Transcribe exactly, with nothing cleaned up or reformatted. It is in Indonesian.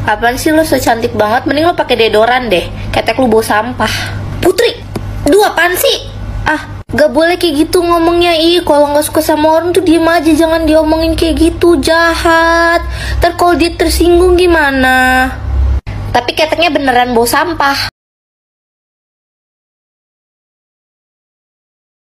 Apaan sih lo so cantik banget, mending lo pakai deodoran deh. Ketek lu bau sampah. Putri, dua apaan sih? Ah, gak boleh kayak gitu ngomongnya. Ih, kalau gak suka sama orang tuh diem aja, jangan diomongin kayak gitu, jahat. Ntar kalau dia tersinggung gimana? Tapi keteknya beneran bau sampah.